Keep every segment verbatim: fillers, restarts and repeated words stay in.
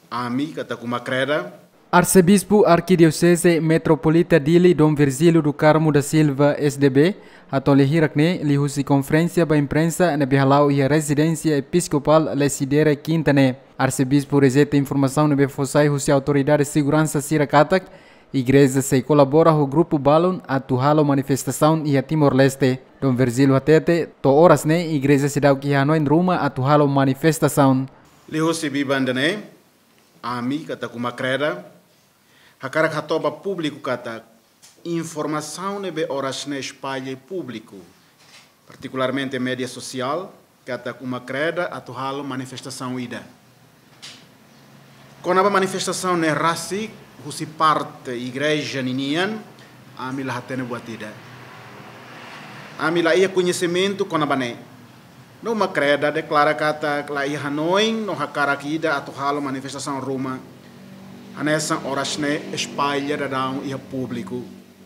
Ami kata Kumacreda. Arcebispo Arquidiocese Metropolita Dili Dom Virgílio do Carmo da Silva, S D B, atole hirakne lihusi conferência ba imprensa na bihalau e a residência episcopal Lesidere Quintane. Arcebispo reseta informação na befosai husi autoridade de segurança Sirakatak, igreja se colabora com o grupo Balon a tuhalo manifestação e a Timor-Leste. Dom Virgílio atete to horas ne igreja se dá que Hanoi em Roma a tuhalo manifestação. Lihusi bibandane, ami kata Kumacreda. Hakarak hatoba público kata informação nebe horas na espalha público, particularmente mídia social, kata Kumacreda atuhalo manifestação ida. Quando a manifestação ne rasi, husi parte igreja ninian, ami lah hatene buat ida. Ami lah ia conhecimento quando bane. No Macreda declara kata lah ia Hanoi no hakarak ida atuhalo manifestação Roma. Anessa horas ne espalha da ia público.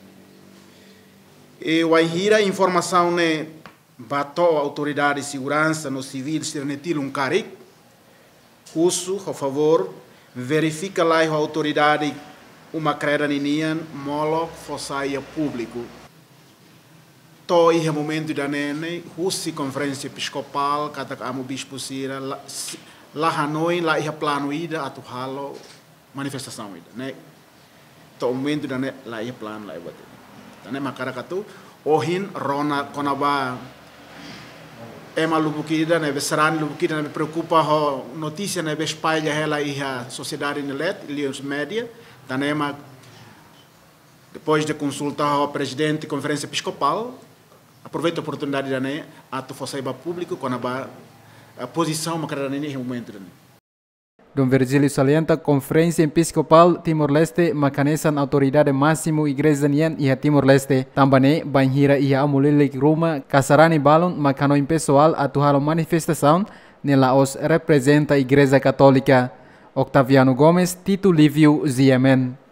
E o hira informação ne bato autoridade de segurança no civil sernetil um caric. Cusso, a favor, verifica lá a autoridade uma creda ninian molo fosaia público. To ia momento da nene, husi conferência episcopal kata amo bispo sira lá Hanoi lá ia plano ida atu halo manifestação ida, né? To momento da né lá ia plano lá buat. Tane makara katu ohin rona konaba ema lubukida ne besaran lubukida ne preocupa ho notícia ne espalha ela e a sociedade nelet e os média. Tane ema depois de consultar o presidente conferência episcopal aproveita a oportunidade da né atu fosaiba público konaba a posição makara ne momento ne. Dom Virgílio salienta conferência episcopal Timor-Leste macanesan autoridade máximo igreja nian e a Timor-Leste. Também banhira e a amulilik Roma casarani balon macano pessoal atuhalo manifestação nela os representa a igreja católica. Octaviano Gomes, Tito Livio, Z M N.